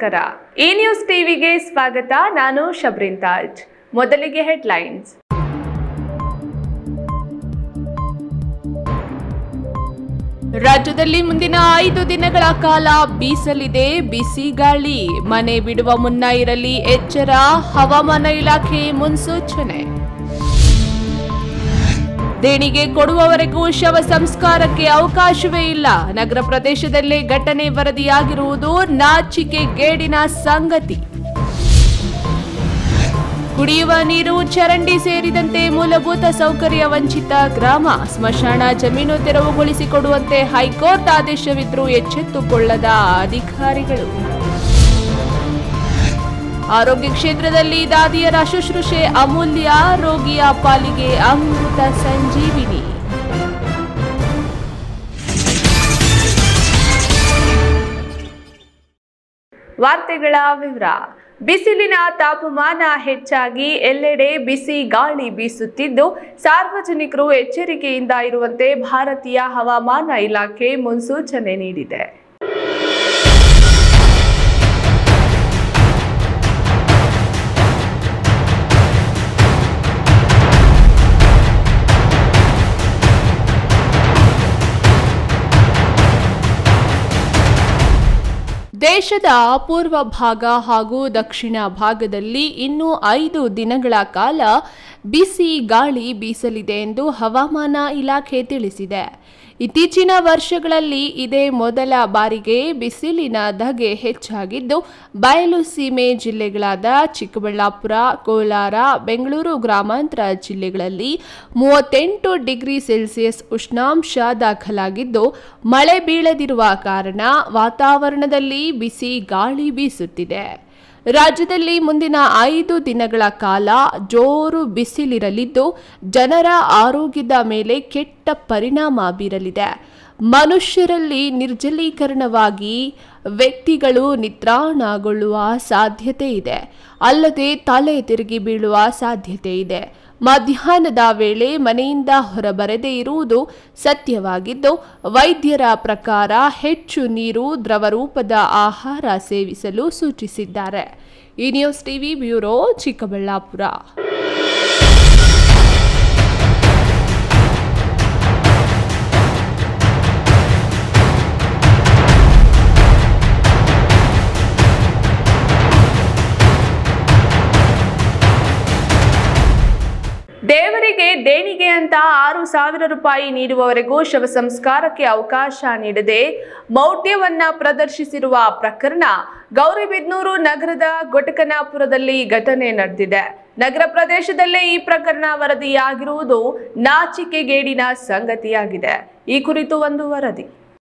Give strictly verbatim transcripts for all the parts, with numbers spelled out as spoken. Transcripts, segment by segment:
ನಮಸ್ಕಾರ. ಈ ನ್ಯೂಸ್ ಟಿವಿಗೆ ಸ್ವಾಗತ. ನಾನು ಶಬ್ರಿನ್ ತಾಜ್. ಮೊದಲಿಗೆ ಹೆಡ್ಲೈನ್ಸ್. ರಾಜ್ಯದಲ್ಲಿ ಮುಂದಿನ ಐದು ದಿನಗಳ ಕಾಲ ಬೀಸಲಿದೆ ಬಿಸಿ ಗಾಳಿ. ಮನೆ ಬಿಡುವ ಮುನ್ನ ಇರಲಿ ಎಚ್ಚರ, ಹವಾಮಾನ ಇಲಾಖೆ ಮುನ್ಸೂಚನೆ. ದೇಣಿಗೆ ಕೊಡುವವರೆಗೂ ಶವ ಸಂಸ್ಕಾರಕ್ಕೆ ಅವಕಾಶವೇ ಇಲ್ಲ. ನಗರ ಪ್ರದೇಶದಲ್ಲೇ ಘಟನೆ ವರದಿಯಾಗಿರುವುದು ನಾಚಿಕೆಗೇಡಿನ ಸಂಗತಿ. ಕುಡಿಯುವ ನೀರು, ಚರಂಡಿ ಸೇರಿದಂತೆ ಮೂಲಭೂತ ಸೌಕರ್ಯ ವಂಚಿತ ಗ್ರಾಮ. ಸ್ಮಶಾನ ಜಮೀನು ತೆರವುಗೊಳಿಸಿಕೊಡುವಂತೆ ಹೈಕೋರ್ಟ್ ಆದೇಶವಿದ್ರೂ ಎಚ್ಚೆತ್ತುಕೊಳ್ಳದ ಅಧಿಕಾರಿಗಳು. ಆರೋಗ್ಯ ಕ್ಷೇತ್ರದಲ್ಲಿ ದಾದಿಯರ ಶುಶ್ರೂಷೆ ಅಮೂಲ್ಯ, ರೋಗಿಯ ಪಾಲಿಗೆ ಅಮೃತ ಸಂಜೀವಿನಿ. ವಾರ್ತೆಗಳ ವಿವರ. ಬಿಸಿಲಿನ ತಾಪಮಾನ ಹೆಚ್ಚಾಗಿ ಎಲ್ಲೆಡೆ ಬಿಸಿ ಗಾಳಿ ಬೀಸುತ್ತಿದ್ದು, ಸಾರ್ವಜನಿಕರು ಎಚ್ಚರಿಕೆಯಿಂದ ಇರುವಂತೆ ಭಾರತೀಯ ಹವಾಮಾನ ಇಲಾಖೆ ಮುನ್ಸೂಚನೆ ನೀಡಿದೆ. ದೇಶದ ಪೂರ್ವ ಭಾಗ ಹಾಗೂ ದಕ್ಷಿಣ ಭಾಗದಲ್ಲಿ ಇನ್ನು ಐದು ದಿನಗಳ ಕಾಲ ಬಿಸಿ ಗಾಳಿ ಬೀಸಲಿದೆ ಎಂದು ಹವಾಮಾನ ಇಲಾಖೆ ತಿಳಿಸಿದೆ. ಇತ್ತೀಚಿನ ವರ್ಷಗಳಲ್ಲಿ ಇದೇ ಮೊದಲ ಬಾರಿಗೆ ಬಿಸಿಲಿನ ಧಗೆ ಹೆಚ್ಚಾಗಿದ್ದು, ಬಯಲು ಸೀಮೆ ಜಿಲ್ಲೆಗಳಾದ ಚಿಕ್ಕಬಳ್ಳಾಪುರ, ಕೋಲಾರ, ಬೆಂಗಳೂರು ಗ್ರಾಮಾಂತರ ಜಿಲ್ಲೆಗಳಲ್ಲಿ ಮೂವತ್ತೆಂಟು ಡಿಗ್ರಿ ಸೆಲ್ಸಿಯಸ್ ಉಷ್ಣಾಂಶ ದಾಖಲಾಗಿದ್ದು, ಮಳೆ ಬೀಳದಿರುವ ಕಾರಣ ವಾತಾವರಣದಲ್ಲಿ ಬಿಸಿ ಗಾಳಿ ಬೀಸುತ್ತಿದೆ. ರಾಜ್ಯದಲ್ಲಿ ಮುಂದಿನ ಐದು ದಿನಗಳ ಕಾಲ ಜೋರು ಬಿಸಿಲಿರಲಿದ್ದು, ಜನರ ಆರೋಗ್ಯದ ಮೇಲೆ ಕೆಟ್ಟ ಪರಿಣಾಮ ಬೀರಲಿದೆ. ಮನುಷ್ಯರಲ್ಲಿ ನಿರ್ಜಲೀಕರಣವಾಗಿ ವ್ಯಕ್ತಿಗಳು ನಿತ್ರಾಣಗೊಳ್ಳುವ ಸಾಧ್ಯತೆ ಇದೆ. ಅಲ್ಲದೆ ತಲೆ ತಿರುಗಿ ಬೀಳುವ ಸಾಧ್ಯತೆ ಇದೆ. ಮಧ್ಯಾಹ್ನದ ವೇಳೆ ಮನೆಯಿಂದ ಹೊರಬರದೇ ಇರುವುದು ಸತ್ಯವಾಗಿದ್ದು, ವೈದ್ಯರ ಪ್ರಕಾರ ಹೆಚ್ಚು ನೀರು, ದ್ರವರೂಪದ ಆಹಾರ ಸೇವಿಸಲು ಸೂಚಿಸಿದ್ದಾರೆ. ಈ ನ್ಯೂಸ್ ಟಿವಿ ಬ್ಯೂರೋ, ಚಿಕ್ಕಬಳ್ಳಾಪುರ. ದೇವರಿಗೆ ದೇಣಿಗೆ ಅಂತ ಆರು ಸಾವಿರ ರೂಪಾಯಿ ನೀಡುವವರೆಗೂ ಶವ ಸಂಸ್ಕಾರಕ್ಕೆ ಅವಕಾಶ ನೀಡದೆ ಮೌಢ್ಯವನ್ನ ಪ್ರದರ್ಶಿಸಿರುವ ಪ್ರಕರಣ ಗೌರಿಬಿದನೂರು ನಗರದ ಗೊಟಕನಾಪುರದಲ್ಲಿ ಘಟನೆ ನಡೆದಿದೆ. ನಗರ ಪ್ರದೇಶದಲ್ಲೇ ಈ ಪ್ರಕರಣ ವರದಿಯಾಗಿರುವುದು ನಾಚಿಕೆಗೇಡಿನ ಸಂಗತಿಯಾಗಿದೆ. ಈ ಕುರಿತು ಒಂದು ವರದಿ.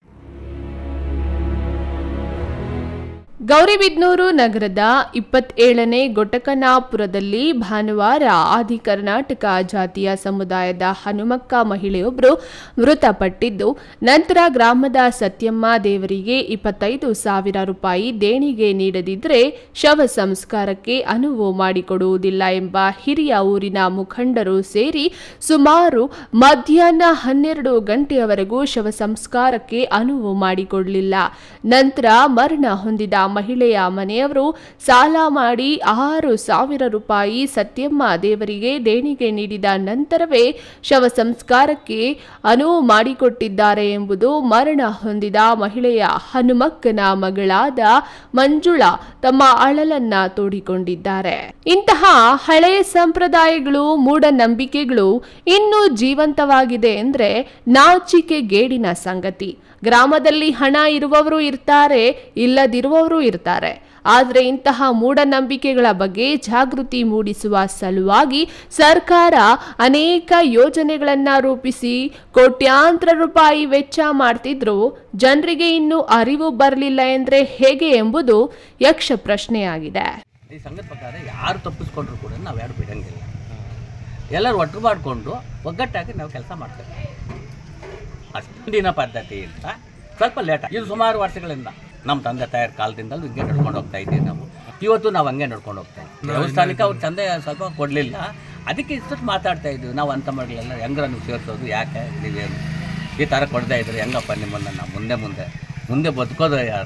ಗೌರಿಬಿದನೂರು ನಗರದ ಇಪ್ಪತ್ತೇಳನೇ ಗೊಟಕನಾಪುರದಲ್ಲಿ ಭಾನುವಾರ ಆದಿ ಕರ್ನಾಟಕ ಜಾತಿಯ ಸಮುದಾಯದ ಹನುಮಕ್ಕ ಮಹಿಳೆಯೊಬ್ಬರು ಮೃತಪಟ್ಟಿದ್ದು, ನಂತರ ಗ್ರಾಮದ ಸತ್ಯಮ್ಮ ದೇವರಿಗೆ ಇಪ್ಪತ್ತೈದು ಸಾವಿರ ರೂಪಾಯಿ ದೇಣಿಗೆ ನೀಡದಿದ್ದರೆ ಶವ ಸಂಸ್ಕಾರಕ್ಕೆ ಅನುವು ಮಾಡಿಕೊಡುವುದಿಲ್ಲ ಎಂಬ ಹಿರಿಯ ಊರಿನ ಮುಖಂಡರು ಸೇರಿ ಸುಮಾರು ಮಧ್ಯಾಹ್ನ ಹನ್ನೆರಡು ಗಂಟೆಯವರೆಗೂ ಶವ ಸಂಸ್ಕಾರಕ್ಕೆ ಅನುವು ಮಾಡಿಕೊಡಲಿಲ್ಲ. ನಂತರ ಮರಣ ಹೊಂದಿದ ಮಹಿಳೆಯ ಮನೆಯವರು ಸಾಲ ಮಾಡಿ ಆರು ಸಾವಿರ ರೂಪಾಯಿ ಸತ್ಯಮ್ಮ ದೇವರಿಗೆ ದೇಣಿಗೆ ನೀಡಿದ ನಂತರವೇ ಶವ ಸಂಸ್ಕಾರಕ್ಕೆ ಅನುವು ಮಾಡಿಕೊಟ್ಟಿದ್ದಾರೆ ಎಂಬುದು ಮರಣ ಹೊಂದಿದ ಮಹಿಳೆಯ ಹನುಮಕ್ಕನ ಮಗಳಾದ ಮಂಜುಳಾ ತಮ್ಮ ಅಳಲನ್ನ ತೋಡಿಕೊಂಡಿದ್ದಾರೆ. ಇಂತಹ ಹಳೆಯ ಸಂಪ್ರದಾಯಗಳು, ಮೂಢನಂಬಿಕೆಗಳು ಇನ್ನೂ ಜೀವಂತವಾಗಿದೆ ಎಂದ್ರೆ ನಾಚಿಕೆಗೇಡಿನ ಸಂಗತಿ. ಗ್ರಾಮದಲ್ಲಿ ಹಣ ಇರುವವರು ಇರ್ತಾರೆ, ಇಲ್ಲದಿರುವವರು ಇರ್ತಾರೆ. ಆದರೆ ಇಂತಹ ಮೂಢನಂಬಿಕೆಗಳ ಬಗ್ಗೆ ಜಾಗೃತಿ ಮೂಡಿಸುವ ಸಲುವಾಗಿ ಸರ್ಕಾರ ಅನೇಕ ಯೋಜನೆಗಳನ್ನು ರೂಪಿಸಿ ಕೋಟ್ಯಾಂತರ ರೂಪಾಯಿ ವೆಚ್ಚ ಮಾಡ್ತಿದ್ರು. ಜನರಿಗೆ ಇನ್ನೂ ಅರಿವು ಬರಲಿಲ್ಲ ಎಂದ್ರೆ ಹೇಗೆ ಎಂಬುದು ಯಕ್ಷ ಪ್ರಶ್ನೆಯಾಗಿದೆ. ಈ ಸಂಘದ ಪ್ರಕಾರ ಯಾರು ತಪ್ಪಿಸ್ಕೊಂಡ್ರು ಕೂಡ ನಾವು ಯಾರು ಬಿಡಂಗಿಲ್ಲ. ಎಲ್ಲರೂ ಒಟ್ಟು ಮಾಡಿಕೊಂಡು ಒಗ್ಗಟ್ಟಾಗಿ ನಾವು ಕೆಲಸ ಮಾಡ್ತೇವೆ. ಅಷ್ಟಿನ ಪದ್ಧತಿ ಅಂತ ಸ್ವಲ್ಪ ಲೇಟ್. ಇದು ಸುಮಾರು ವರ್ಷಗಳಿಂದ ನಮ್ಮ ತಂದೆ ತಾಯಿರ ಕಾಲದಿಂದಲೂ ಹಿಂಗೆ ನಡ್ಕೊಂಡು ಹೋಗ್ತಾ ಇದ್ದೀವಿ. ನಾವು ಇವತ್ತು ನಾವು ಹಂಗೆ ನಡ್ಕೊಂಡು ಹೋಗ್ತಾ ಇದ್ದೀವಿ. ದೇವಸ್ಥಾನಕ್ಕೆ ಅವ್ರ ತಂದೆ ಸ್ವಲ್ಪ ಕೊಡಲಿಲ್ಲ, ಅದಕ್ಕೆ ಇಷ್ಟೊತ್ತು ಮಾತಾಡ್ತಾ ಇದ್ದೀವಿ ನಾವು. ಅಂಥ ಮಗಳೆಲ್ಲ ಹೆಂಗ್ರ ನೀವು ಸೇರಿಸೋದು, ಯಾಕೆ ನೀವೇನು ಈ ಥರ ಕೊಡದೇ ಇದ್ರೆ ಹೆಂಗಪ್ಪ ನಿಮ್ಮನ್ನು ನಾವು ಮುಂದೆ ಮುಂದೆ ಮುಂದೆ ಬದುಕೋದು ಯಾರು?